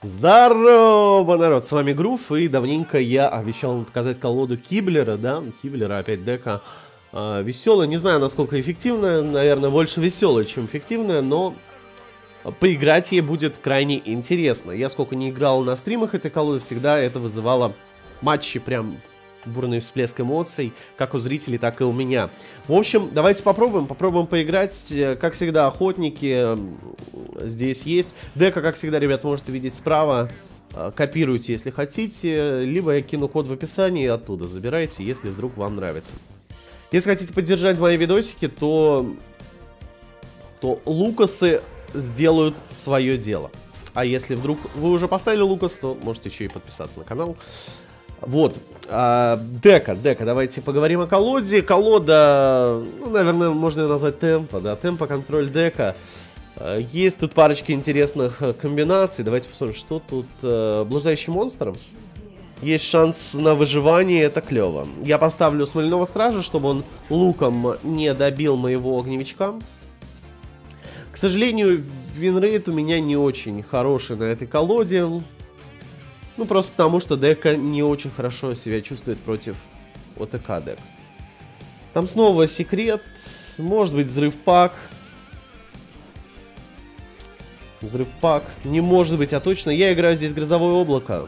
Здорово, народ, с вами Грув, и давненько я обещал вам показать колоду Киблера, да, Киблера, опять дека веселая, не знаю, насколько эффективная, наверное, больше веселая, чем эффективная, но поиграть ей будет крайне интересно. Я сколько не играл на стримах этой колоды, всегда это вызывало матчи, прям бурный всплеск эмоций, как у зрителей, так и у меня. В общем, давайте попробуем поиграть. Как всегда, охотники здесь есть. Дека, как всегда, ребят, можете видеть справа. Копируйте, если хотите. Либо я кину код в описании и оттуда забирайте, если вдруг вам нравится. Если хотите поддержать мои видосики, то Лукасы сделают свое дело. А если вдруг вы уже поставили Лукас, то можете еще и подписаться на канал. Вот, дека, давайте поговорим о колоде. Колода, ну, наверное, можно ее назвать темпо, да, темпо контроль дека. Есть тут парочка интересных комбинаций. Давайте посмотрим, что тут. Блуждающий монстр. Есть шанс на выживание, это клево. Я поставлю смоляного стража, чтобы он луком не добил моего огневичка. К сожалению, винрейт у меня не очень хороший на этой колоде. Ну, просто потому, что дека не очень хорошо себя чувствует против ОТК дек. Там снова секрет. Может быть, взрыв-пак. Взрыв-пак. Не может быть, а точно. Я играю здесь грозовое облако.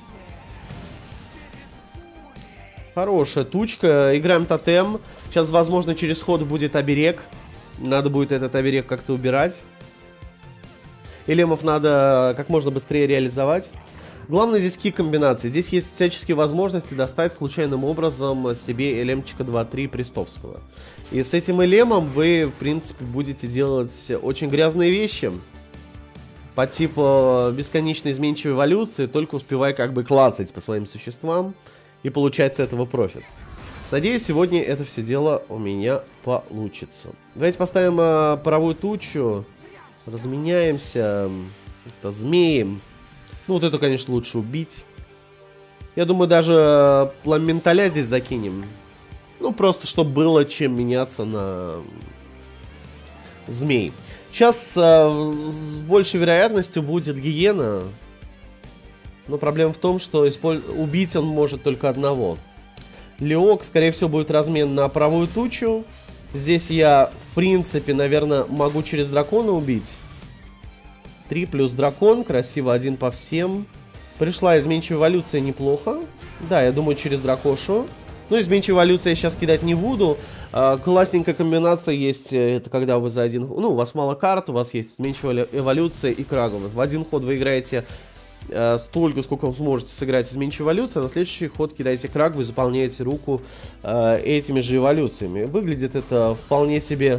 Хорошая тучка. Играем тотем. Сейчас, возможно, через ход будет оберег. Надо будет этот оберег как-то убирать. Элемов надо как можно быстрее реализовать. Главное здесь ки-комбинации. Здесь есть всяческие возможности достать случайным образом себе элемчика 2-3 Престовского. И с этим элемом вы, в принципе, будете делать очень грязные вещи. По типу бесконечной изменчивой эволюции, только успевая как бы клацать по своим существам и получать с этого профит. Надеюсь, сегодня это все дело у меня получится. Давайте поставим паровую тучу. Разменяемся. Это змеем. Ну, вот эту, конечно, лучше убить. Я думаю, даже пламенталя здесь закинем. Ну, просто, чтобы было чем меняться на змей. Сейчас с большей вероятностью будет гиена. Но проблема в том, что убить он может только одного. Леок, скорее всего, будет размен на паровую тучу. Здесь я, в принципе, наверное, могу через дракона убить. 3 плюс дракон, красиво, 1 по всем. Пришла изменчивая эволюция, неплохо. Да, я думаю, через дракошу. Но изменчивая эволюция я сейчас кидать не буду. Классненькая комбинация есть, это когда вы за один... Ну, у вас мало карт, у вас есть изменчивая эволюция и крагов. В один ход вы играете столько, сколько вы сможете сыграть изменчивую эволюцию, а на следующий ход кидаете краг, вы заполняете руку этими же эволюциями. Выглядит это вполне себе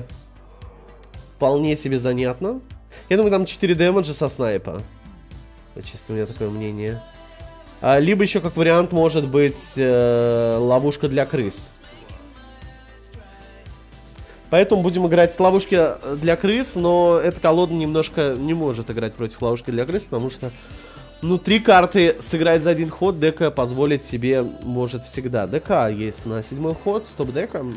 занятно. Я думаю, там 4 дэмэджа со снайпа. Чисто у меня такое мнение. Либо еще как вариант может быть ловушка для крыс. Поэтому будем играть с ловушки для крыс, но эта колода немножко не может играть против ловушки для крыс, потому что, ну, 3 карты сыграть за один ход дека позволить себе может всегда. ДК есть на 7-й ход, стоп-дека.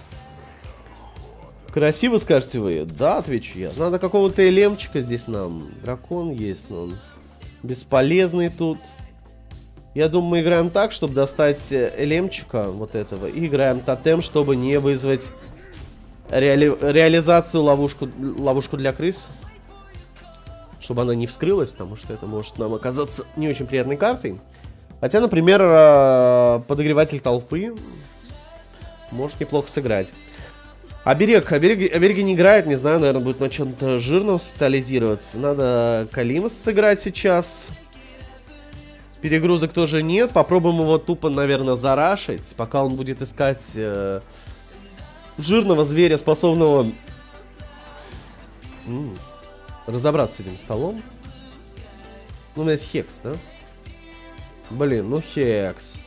Красиво, скажете вы? Да, отвечу я. Надо какого-то элемчика здесь нам. Дракон есть, но он бесполезный тут. Я думаю, мы играем так, чтобы достать элемчика вот этого. И играем тотем, чтобы не вызвать реализацию ловушку для крыс. Чтобы она не вскрылась, потому что это может нам оказаться не очень приятной картой. Хотя, например, подогреватель толпы может неплохо сыграть. Обереги не играет, не знаю, наверное, будет на чем-то жирном специализироваться. Надо Калимас сыграть сейчас. Перегрузок тоже нет. Попробуем его тупо, наверное, зарашить, пока он будет искать жирного зверя, способного разобраться с этим столом. Ну, у меня есть Хекс, да? Блин, ну Хекс.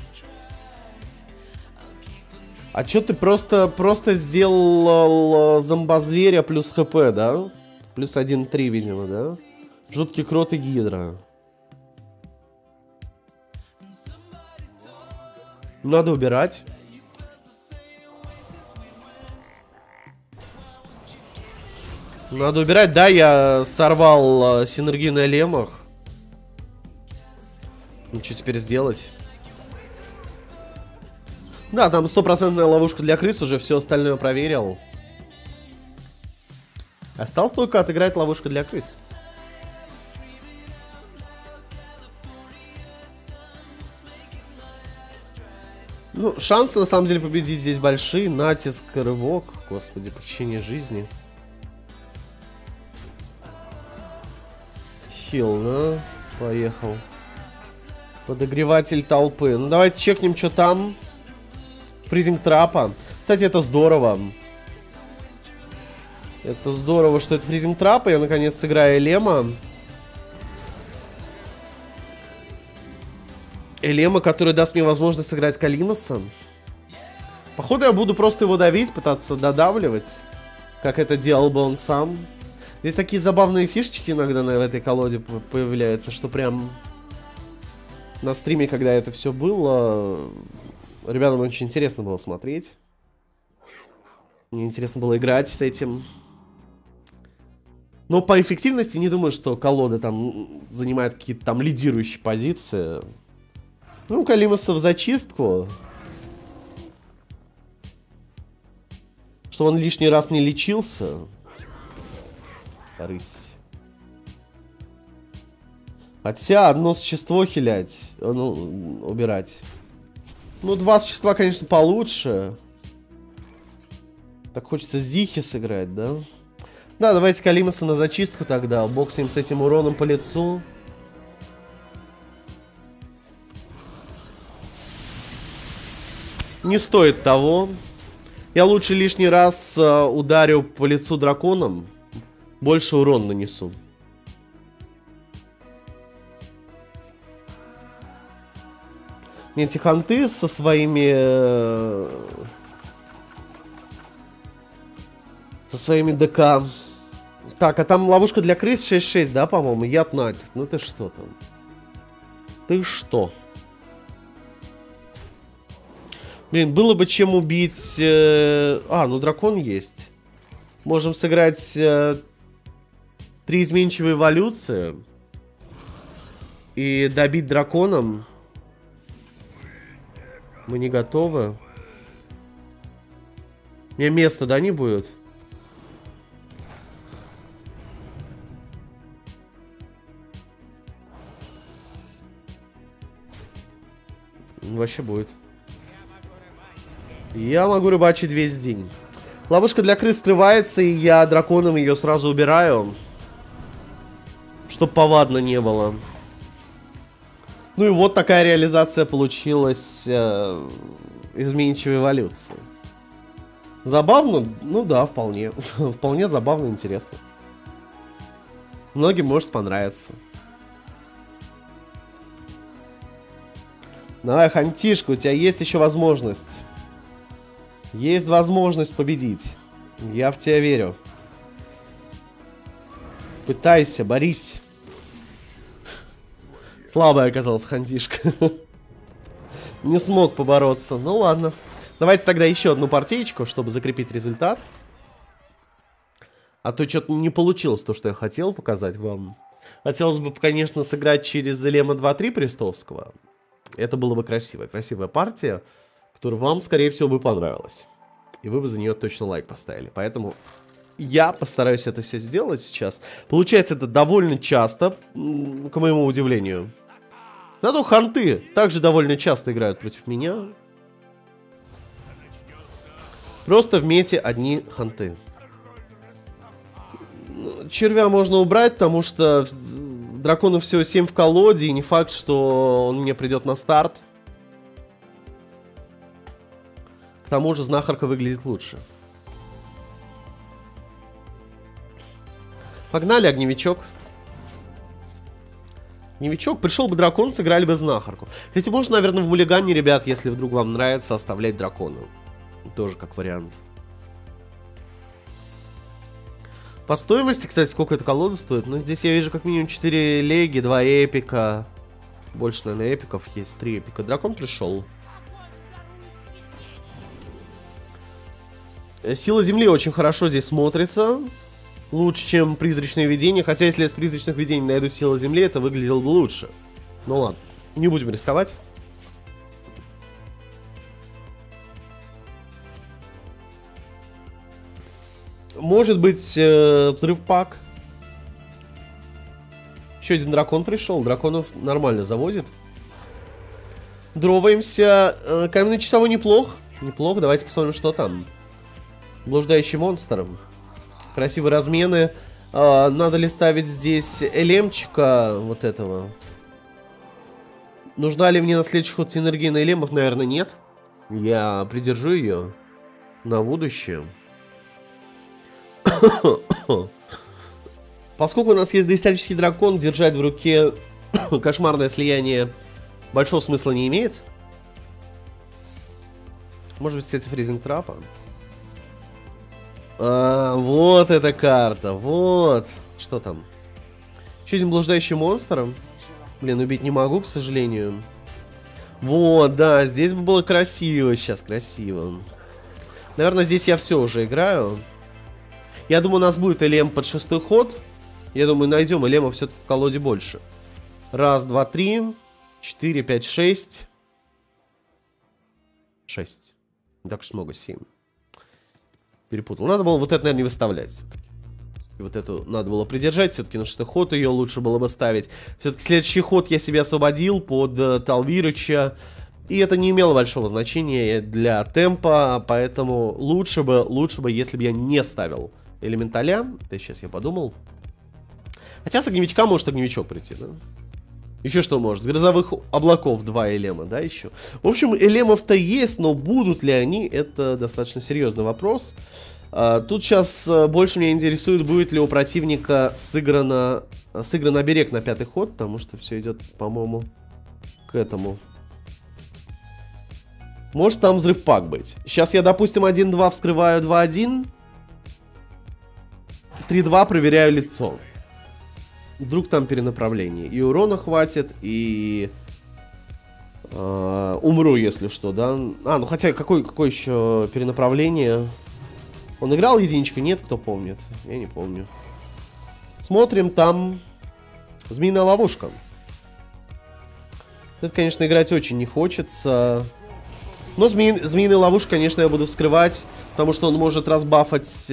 А чё ты просто сделал зомбозверя плюс хп, да? Плюс 1-3, видимо, да? Жуткий крот и гидра. Надо убирать. Надо убирать, да, я сорвал синергию на лемах. Ну, что теперь сделать? Да, там 100% ловушка для крыс, уже все остальное проверил. Осталось только отыграть ловушку для крыс. Ну, шансы на самом деле победить здесь большие. Натиск, рывок. Господи, причине жизни. Хил, да? Поехал. Подогреватель толпы. Ну, давайте чекнем, что там. Фризинг трапа. Кстати, это здорово. Это здорово, что это фризинг трапа. Я, наконец, сыграю Элема. Элема, который даст мне возможность сыграть Калимаса. Походу, я буду просто его давить, пытаться додавливать. Как это делал бы он сам. Здесь такие забавные фишечки иногда в этой колоде появляются, что прям... На стриме, когда это все было, ребятам очень интересно было смотреть. Мне интересно было играть с этим. Но по эффективности не думаю, что колода там занимает какие-то там лидирующие позиции. Ну, Калимаса в зачистку. Чтобы он лишний раз не лечился. Рысь. Хотя одно существо хилять. Ну, убирать. Ну, два существа, конечно, получше. Так хочется Зихи сыграть, да? Да, давайте Калимаса на зачистку тогда. Боксим с этим уроном по лицу. Не стоит того. Я лучше лишний раз ударю по лицу драконом. Больше урон нанесу. Эти ханты со своими... Со своими ДК. Так, а там ловушка для крыс 6-6, да, по-моему? Яд натиск. Ну ты что там? Ты что? Блин, было бы чем убить... А, ну дракон есть. Можем сыграть 3 изменчивые эволюции. И добить драконом. Мы не готовы. У меня места, да, не будет? Вообще будет. Я могу рыбачить весь день. Ловушка для крыс скрывается, и я драконом ее сразу убираю. Чтоб повадно не было. Ну и вот такая реализация получилась изменчивой эволюции. Забавно? Ну да, вполне. Вполне забавно и интересно. Многим может понравиться. Давай, Хантишка, у тебя есть еще возможность. Есть возможность победить. Я в тебя верю. Пытайся, борись. Слабая оказалась Хантишка. Не смог побороться. Ну ладно. Давайте тогда еще одну партиечку, чтобы закрепить результат. А то что-то не получилось то, что я хотел показать вам. Хотелось бы, конечно, сыграть через Элема 2-3 Престовского. Это было бы красивая партия, которая вам, скорее всего, бы понравилась. И вы бы за нее точно лайк поставили. Поэтому я постараюсь это все сделать сейчас. Получается это довольно часто, к моему удивлению. Зато ханты также довольно часто играют против меня. Просто в мете одни ханты. Червя можно убрать, потому что дракону всего 7 в колоде, и не факт, что он мне придет на старт. К тому же знахарка выглядит лучше. Погнали, огневичок. Огневичок, пришел бы дракон, сыграли бы знахарку. Кстати, можно, наверное, в муллигане, ребят, если вдруг вам нравится, оставлять дракона. Тоже как вариант. По стоимости, кстати, сколько эта колода стоит? Ну, здесь я вижу как минимум 4 леги, 2 эпика. Больше, наверное, эпиков есть. 3 эпика. Дракон пришел. Сила земли очень хорошо здесь смотрится. Лучше, чем призрачное видение. Хотя, если я с призрачных видений найду силу земли, это выглядело бы лучше. Ну ладно. Не будем рисковать. Может быть, взрыв пак. Еще один дракон пришел. Драконов нормально завозит. Дроваемся. Каменный часовой неплох. Неплохо. Давайте посмотрим, что там. Блуждающий монстр. Красивые размены. Надо ли ставить здесь элемчика вот этого? Нужна ли мне на следующий ход синергия на элемов? Наверное, нет. Я придержу ее на будущее. Поскольку у нас есть доисторический дракон, держать в руке кошмарное слияние большого смысла не имеет. Может быть, кстати, фризинг трапа. Вот эта карта. Вот. Что там? Еще один блуждающий монстр. Блин, убить не могу, к сожалению. Вот, да, здесь бы было красиво. Сейчас красиво. Наверное, здесь я все уже играю. Я думаю, у нас будет элем под 6-й ход. Я думаю, найдем элема все-таки в колоде больше. Раз, два, три, 4, 5, 6. 6. Не так уж много, 7. Перепутал. Надо было вот это, наверное, не выставлять. Все-таки вот эту надо было придержать. Все-таки на 6-й ход ее лучше было бы ставить. Все-таки следующий ход я себе освободил под Талвирыча. И это не имело большого значения для темпа. Поэтому лучше бы, если бы я не ставил элементаля. Это сейчас я подумал. Хотя с огневичка может огневичок прийти, да? Еще что может? С грозовых облаков 2 элема, да, еще? В общем, элемов-то есть, но будут ли они? Это достаточно серьезный вопрос. Тут сейчас больше меня интересует, будет ли у противника сыгран оберег на 5-й ход, потому что все идет, по-моему, к этому. Может там взрыв пак быть. Сейчас я, допустим, 1-2 вскрываю 2-1. 3-2 проверяю лицо. Вдруг там перенаправление. И урона хватит, и умру, если что, да. Ну хотя какое еще перенаправление? Он играл единичкой? Нет, кто помнит? Я не помню. Смотрим, там змеиная ловушка. Это, конечно, играть очень не хочется. Но змеиная ловушка, конечно, я буду вскрывать, потому что он может разбафать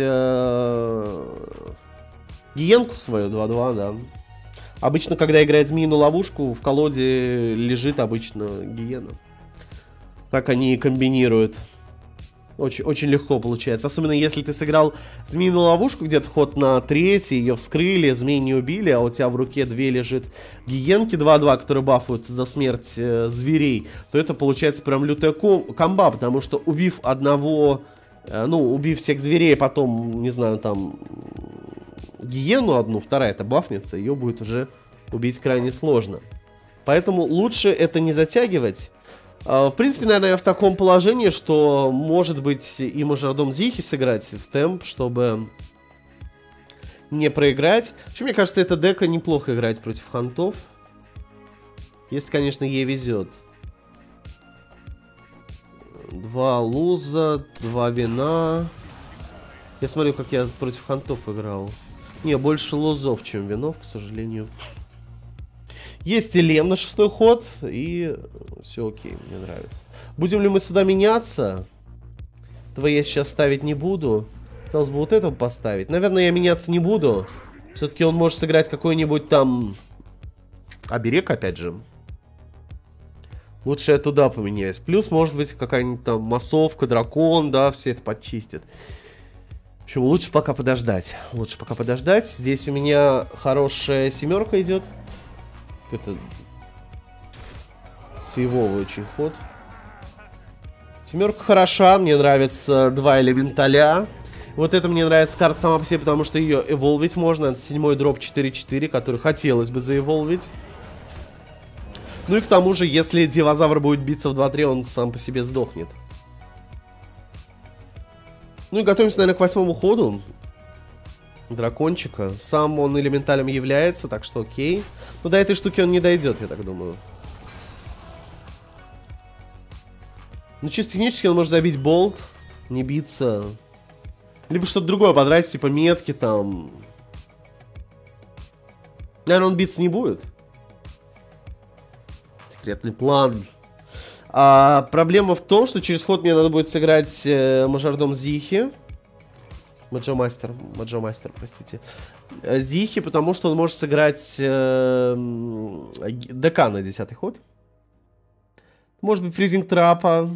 гиенку свою 2-2, да. Обычно, когда играет змеиную ловушку, в колоде лежит обычно гиена. Так они комбинируют. Очень, очень легко получается. Особенно если ты сыграл змеиную ловушку где-то ход на 3-й, ее вскрыли, змей не убили, а у тебя в руке 2 лежит гиенки 2-2, которые бафуются за смерть зверей, то это получается прям лютая комба, потому что убив одного, убив всех зверей, потом, не знаю, там... гиену одну, вторая это бафнется, ее будет уже убить крайне сложно. Поэтому лучше это не затягивать. В принципе, наверное, я в таком положении, что, может быть, и мажордом Зихи сыграть в темп, чтобы не проиграть. Вообще, мне кажется, эта дека неплохо играть против хантов. Если, конечно, ей везет. 2 луза, 2 вина. Я смотрю, как я против хантов играл. Не, больше лозов, чем винов, к сожалению. Есть элем на 6-й ход, и все окей, мне нравится. Будем ли мы сюда меняться? Этого я сейчас ставить не буду. Хотелось бы вот этого поставить. Наверное, я меняться не буду. Все-таки он может сыграть какой-нибудь там... оберег, опять же. Лучше я туда поменяюсь. Плюс, может быть, какая-нибудь там массовка, дракон, да, все это подчистит. В общем, лучше пока подождать. Лучше пока подождать. Здесь у меня хорошая 7 идет. Это сейвовый очень ход. 7 хороша. Мне нравится 2 элементаля. Вот это мне нравится карта сама по себе, потому что ее эволвить можно. Это 7-й дроп 4-4, который хотелось бы заэволвить. Ну и к тому же, если дивозавр будет биться в 2-3, он сам по себе сдохнет. Ну и готовимся, наверное, к 8-му ходу. Дракончика. Сам он элементалем является, так что окей. Но до этой штуки он не дойдет, я так думаю. Ну, чисто технически он может забить болт, не биться. Либо что-то другое потратить, типа метки там. Наверное, он биться не будет. Секретный план. Проблема в том, что через ход мне надо будет сыграть мажордом Зихи. Маджо-мастер, простите. Зихи, потому что он может сыграть ДК на 10-й ход. Может быть, фризинг трапа.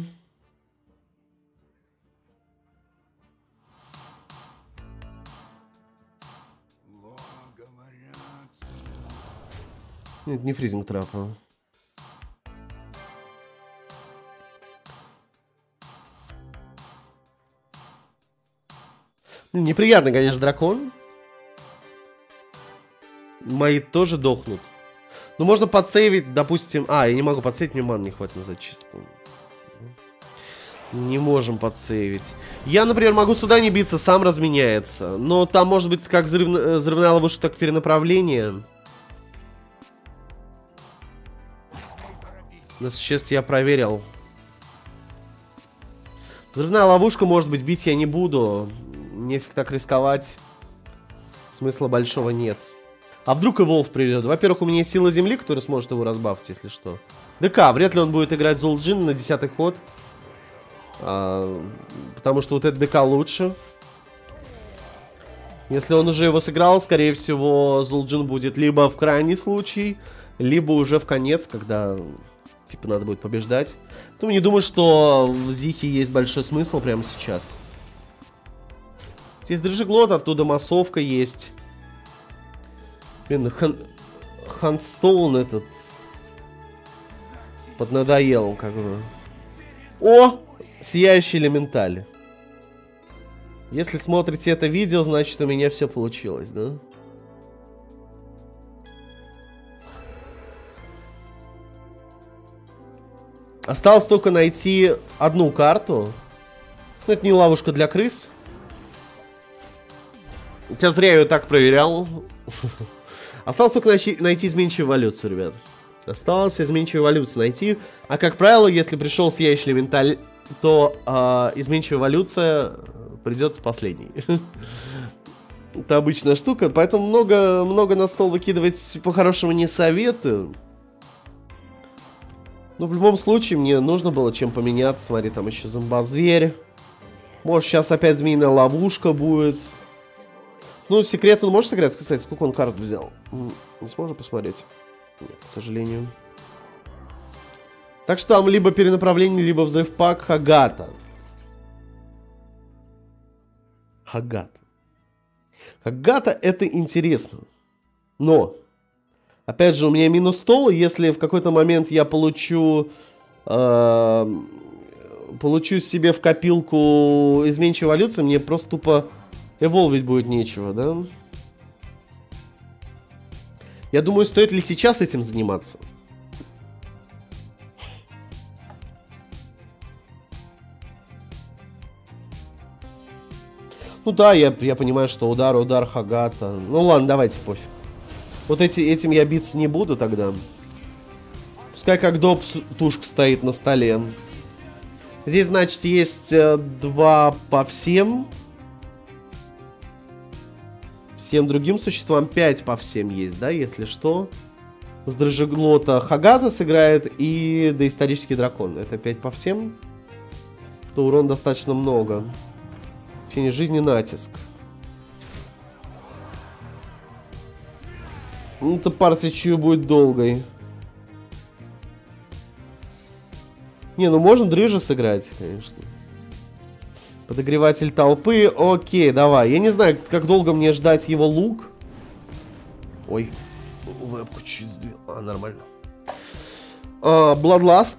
Нет, не фризинг трапа. Неприятный, конечно, дракон. Мои тоже дохнут. Ну, можно подсейвить, допустим... я не могу подсейвить, мне ман не хватит на зачистку. Не можем подсейвить. Я, например, могу сюда не биться, сам разменяется. Но там может быть как взрывная ловушка, так и перенаправление. Но сейчас я проверил. Взрывная ловушка, может быть, бить я не буду. Нефиг так рисковать. Смысла большого нет. А вдруг и Волф приведет? Во-первых, у меня есть сила земли, которая сможет его разбавить, если что. ДК, вряд ли он будет играть Зулджин на 10-й ход. Потому что вот этот ДК лучше. Если он уже его сыграл, скорее всего, Зулджин будет либо в крайний случай, либо уже в конец, когда... Типа надо будет побеждать. Ну, не думаю, что в Зихе есть большой смысл прямо сейчас. Здесь Дрыжеглот, оттуда массовка есть. Блин, Хандстоун этот поднадоел, как бы. О! Сияющий элементаль. Если смотрите это видео, значит у меня все получилось, да? Осталось только найти одну карту. Ну, это не ловушка для крыс. Хотя зря я ее так проверял. Осталось только найти изменчивую эволюцию, ребят. Осталось изменчивую эволюцию найти. А как правило, если пришел сияющий элементаль, то изменчивая эволюция придет последней. Это обычная штука. Поэтому много на стол выкидывать по-хорошему не советую. Но в любом случае мне нужно было чем поменяться. Смотри, там еще зомбозверь. Может, сейчас опять змеиная ловушка будет. Ну, секрет он может сыграть? Кстати, сколько он карт взял? Не сможем посмотреть? Нет, к сожалению. Так что там либо перенаправление, либо взрыв пак Хагата. Хагата это интересно. Но... Опять же, у меня минус стол. Если в какой-то момент я получу себе в копилку изменчивую эволюцию, мне просто тупо эволвить будет нечего, да? Я думаю, стоит ли сейчас этим заниматься? Ну да, я понимаю, что удар Хагата. Ну ладно, давайте пофиг. Вот этим я биться не буду тогда. Пускай как доп тушка стоит на столе. Здесь, значит, есть 2 по всем. Всем другим существам 5 по всем есть, да, если что. С Дрыжеглота Хагата сыграет и доисторический дракон. Это 5 по всем. То урон достаточно много. В течение жизни натиск. Ну, эта партия чью будет долгой. Не, ну можно Дрыжа сыграть, конечно. Подогреватель толпы. Окей, давай. Я не знаю, как долго мне ждать его лук. Ой, вебку чуть сдвинул. Нормально. Bloodlust.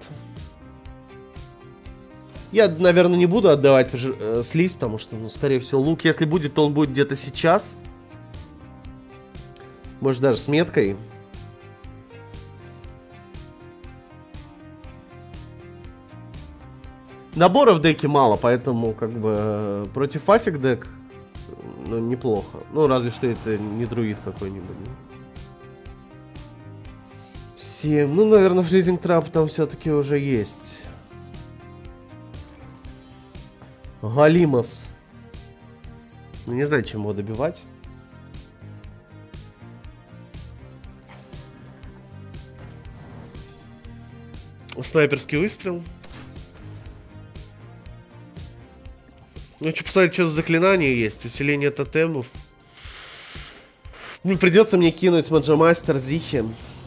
Я, наверное, не буду отдавать слизь, потому что, ну, скорее всего, лук, если будет, то он будет где-то сейчас. Может, даже с меткой. Набора в деке мало, поэтому, как бы, против фатик дек, ну, неплохо. Ну, разве что это не друид какой-нибудь. 7. Ну, наверное, фризинг трап там все-таки уже есть. Галимас. Ну, не знаю, чем его добивать. Снайперский выстрел. Ну, хочу посмотреть, что за заклинание есть. Усиление тотемов. Ну, придется мне кинуть Маджамастер, Зихи.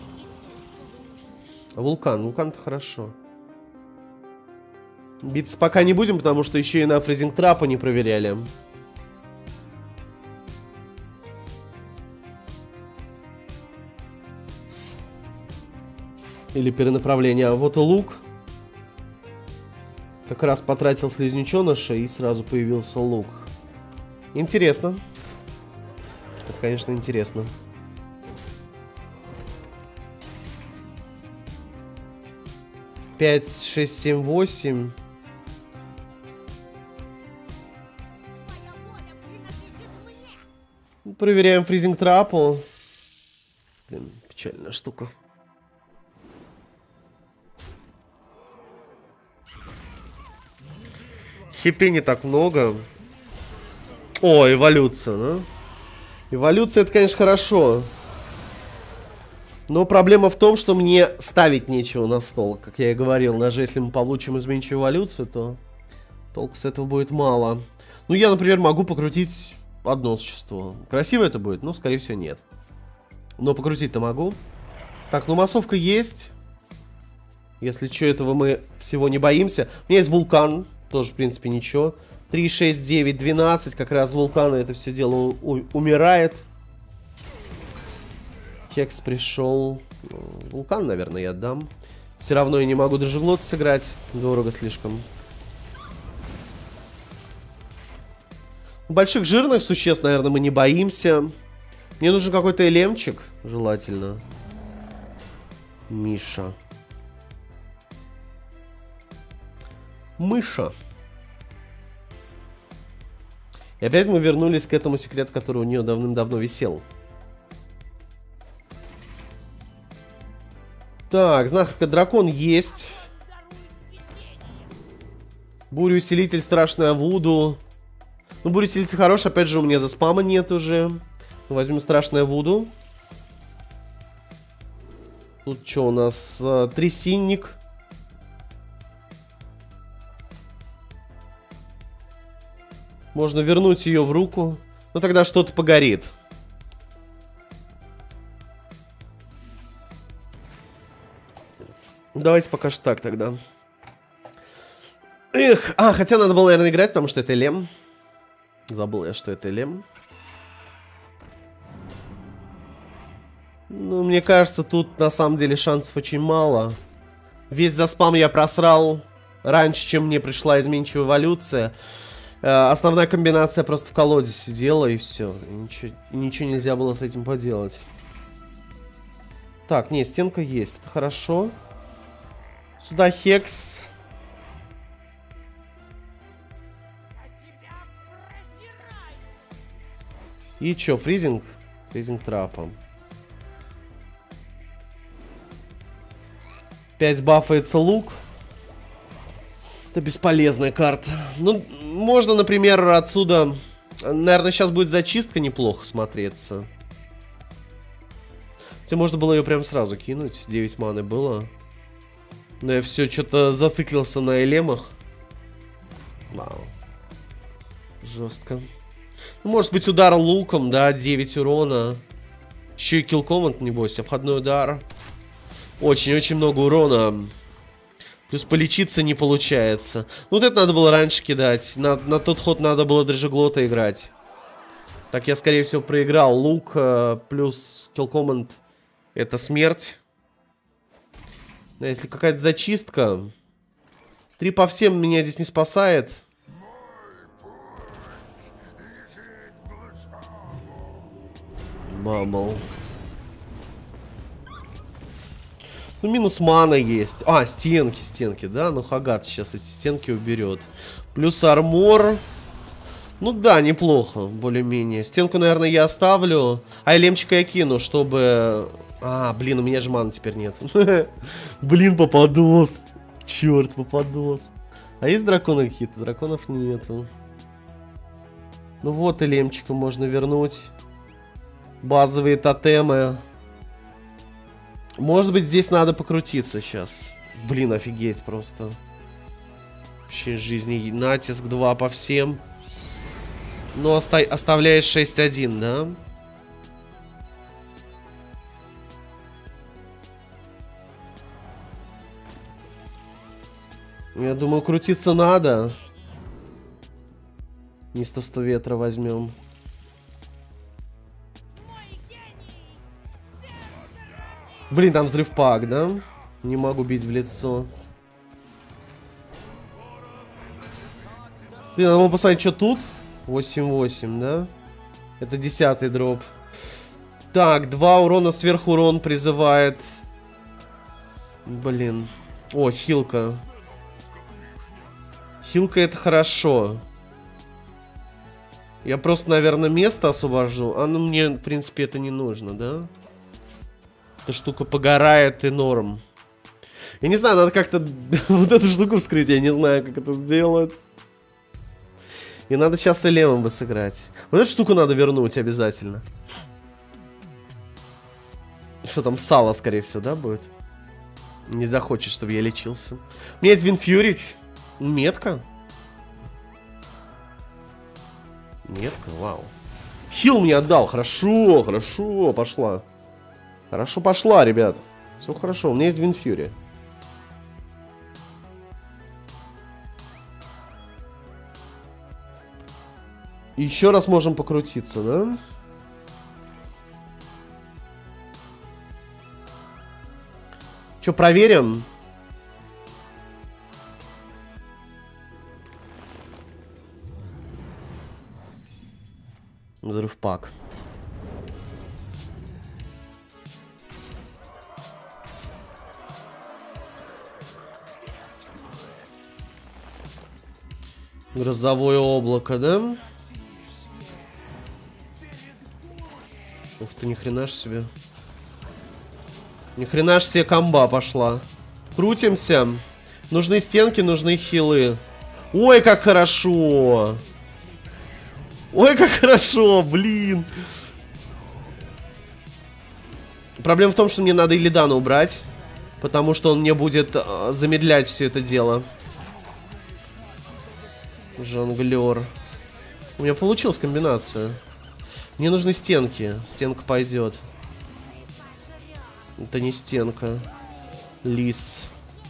Вулкан. Вулкан-то хорошо. Биться пока не будем, потому что еще и на фризинг трапа не проверяли. Или перенаправление. А вот и лук. Как раз потратил слизнюченыша и сразу появился лук. Интересно. Это, конечно, интересно. Пять, 6, 7, 8. Проверяем фризинг трапу. Блин, печальная штука. Хипи не так много. О, эволюция, да? Эволюция, это, конечно, хорошо. Но проблема в том, что мне ставить нечего на стол. Как я и говорил, даже если мы получим изменчивую эволюцию, то толку с этого будет мало. Ну, я, например, могу покрутить одно существо. Красиво это будет? Ну, скорее всего, нет. Но покрутить-то могу. Так, ну, массовка есть. Если что, этого мы всего не боимся. У меня есть вулкан. Тоже, в принципе, ничего. 3, 6, 9, 12. Как раз вулкана это все дело умирает. Хекс пришел. Вулкан, наверное, я отдам. Все равно я не могу даже глот сыграть. Дорого слишком. Больших жирных существ, наверное, мы не боимся. Мне нужен какой-то элемчик. Желательно. Миша. Мыша. И опять мы вернулись к этому секрету, который у нее давным-давно висел. Так, знахарка дракон есть. Буря-усилитель, страшная Вуду. Ну, буря-усилитель хороший, опять же, у меня за спама нет уже. Возьмем страшное Вуду. Тут что у нас? Трясинник. Можно вернуть ее в руку. Ну, тогда что-то погорит. Давайте пока что так тогда. Эх, хотя надо было, наверное, играть, потому что это Лем. Забыл я, что это Лем. Ну, мне кажется, тут на самом деле шансов очень мало. Весь заспам я просрал раньше, чем мне пришла изменчивая эволюция. Основная комбинация просто в колоде сидела, и все. Ничего нельзя было с этим поделать. Так, не, стенка есть. Это хорошо. Сюда Хекс. И чё, фризинг? Фризинг трапа. 5 бафается лук. Это бесполезная карта. Ну, можно, например, отсюда... Наверное, сейчас будет зачистка неплохо смотреться. Хотя можно было ее прям сразу кинуть. 9 маны было. Но я все что-то зациклился на элемах. Вау. Жестко. Ну, может быть, удар луком, да, 9 урона. Еще и килл-команд, небось, обходной удар. Очень-очень много урона. Плюс полечиться не получается. Ну, вот это надо было раньше кидать. На тот ход надо было Дрожжеглота играть. Так я, скорее всего, проиграл. Лук плюс килл-команд — это смерть. Да, если какая-то зачистка. 3 по всем меня здесь не спасает. Мамал. Ну, минус мана есть. Стенки, да? Ну, Хагат сейчас эти стенки уберет. Плюс армор. Ну, да, неплохо, более-менее. Стенку, наверное, я оставлю. А элемчика я кину, чтобы... блин, у меня же маны теперь нет. Блин, попадос. Черт, попадос. А есть драконы какие-то? Драконов нету. Ну, вот элемчика можно вернуть. Базовые тотемы. Может быть, здесь надо покрутиться сейчас. Блин, офигеть просто. Вообще жизни. Натиск 2 по всем. Ну, оставляешь 6-1, да? Я думаю, крутиться надо. Неистовство ветра возьмем. Блин, там взрыв пак, да? Не могу бить в лицо. Блин, надо было посмотреть, что тут. 8-8, да? Это 10-й дроп. Так, 2 урона сверхурон призывает. Блин. О, хилка. Хилка это хорошо. Я просто, наверное, место освобожу. А ну мне, в принципе, это не нужно, да? Эта штука погорает и норм. Я не знаю, надо как-то вот эту штуку вскрыть. Я не знаю, как это сделать. И надо сейчас и левым бы сыграть. Вот эту штуку надо вернуть обязательно. Что там, сало, скорее всего, да, будет? Не захочет, чтобы я лечился. У меня есть Винфьюрич. Метка. Метка, вау. Хил мне отдал, хорошо, хорошо, пошла. Хорошо пошла, ребят. Все хорошо, у меня есть Винфьюри. Еще раз можем покрутиться, да? Че, проверим? Взрыв пак. Грозовое облако, да? Ух ты, ни хрена ж себе. Ни хрена ж себе комба пошла. Крутимся. Нужны стенки, нужны хилы. Ой, как хорошо. Ой, как хорошо, блин. Проблема в том, что мне надо Илидана убрать. Потому что он мне будет замедлять все это дело. Жонглер. У меня получилась комбинация. Мне нужны стенки. Стенка пойдет. Это не стенка. Лис.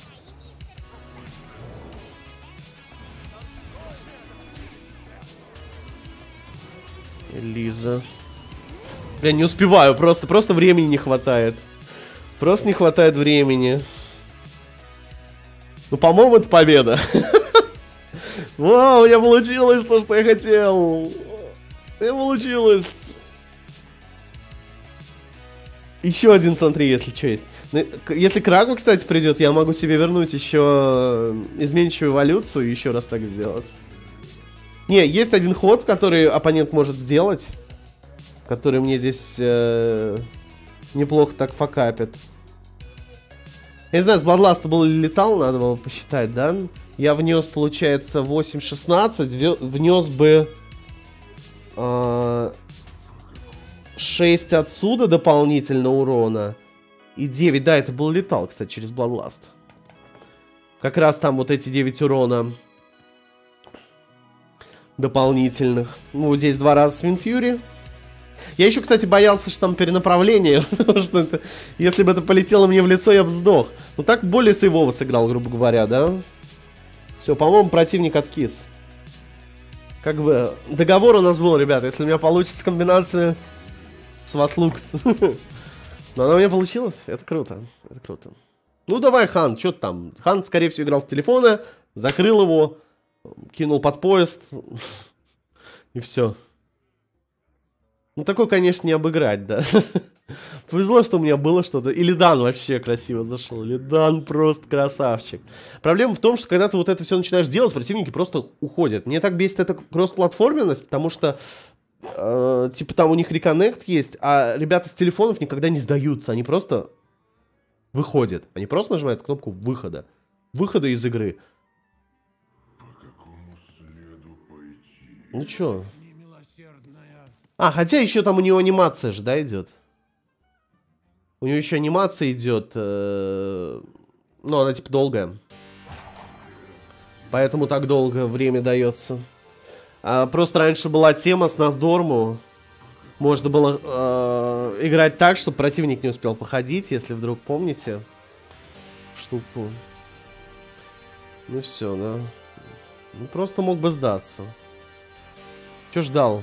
Лиза. Я не успеваю, просто времени не хватает. Просто не хватает времени. Ну, по-моему, это победа. Вау, я получилось то, что я хотел. Я получилось. Еще один, смотри, если что есть. Если Крагу, кстати, придет, я могу себе вернуть еще изменчивую эволюцию и еще раз так сделать. Не, есть один ход, который оппонент может сделать. Который мне здесь неплохо так факапит. Я не знаю, с Bloodlust был или летал, надо было посчитать, да? Я внес, получается, 8-16. Внес бы 6 отсюда дополнительно урона. И 9, да, это был летал, кстати, через Bloodlust. Как раз там вот эти 9 урона дополнительных. Ну, здесь 2 раза с Винфьюри. Я еще, кстати, боялся, что там перенаправление. Потому что это, если бы это полетело мне в лицо, я бы сдох. Но так более сейвово сыграл, грубо говоря, да? Все, по-моему, противник откис. Как бы договор у нас был, ребята. Если у меня получится комбинация с Васлукс. Но она у меня получилась. Это круто. Это круто. Ну, давай, Хан, что там? Хан, скорее всего, играл с телефона. Закрыл его. Кинул под поезд. И все. Ну, такой, конечно, не обыграть, да. Повезло, что у меня было что-то. И Лидан вообще красиво зашел. Лидан просто красавчик. Проблема в том, что когда ты вот это все начинаешь делать, противники просто уходят. Мне так бесит эта кросс-платформенность, потому что типа там у них реконнект есть, а ребята с телефонов никогда не сдаются. Они просто выходят. Они просто нажимают кнопку выхода. Выхода из игры. Ну чё? А, хотя еще там у него анимация же, да, идет? У него еще анимация идет. Ну, она типа долгая. Поэтому так долго время дается. Просто раньше была тема с Насдорму. Можно было играть так, чтобы противник не успел походить, если вдруг помните штуку. Ну все, да. Ну, просто мог бы сдаться. Че ждал?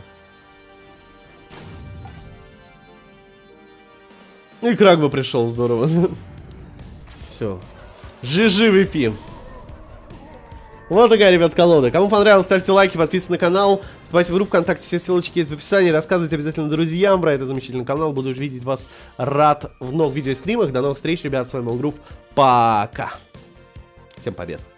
И Краг бы пришел, здорово. Все. GG VP. Вот такая, ребят, колода. Кому понравилось, ставьте лайки, подписывайтесь на канал. Вступайте в группу ВКонтакте, все ссылочки есть в описании. Рассказывайте обязательно друзьям про этот замечательный канал. Буду видеть вас рад в новых видеостримах. До новых встреч, ребят. С вами был Групп. Пока. Всем побед.